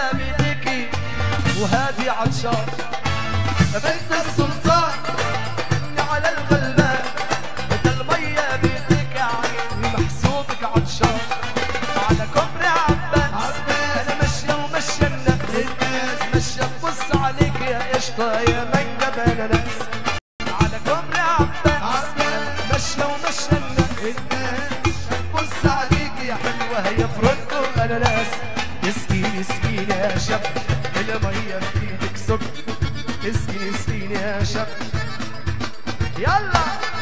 المية بيديكي وهادي عطشان بنت السلطان على الغلبان بدل المية بيديكي عيني محسوبك عطشان على كوبري عباس انا ماشية وماشية الناس ماشية تبص عليك يا قشطة يا مانجا بناناس على كوبري عباس ماشية وماشية الناس تبص عليك يا حلوة هي فرنكو اناناس اسقيني اسقيني يا شاب المية في ايدك سكر اسقيني اسقيني يا شاب يلا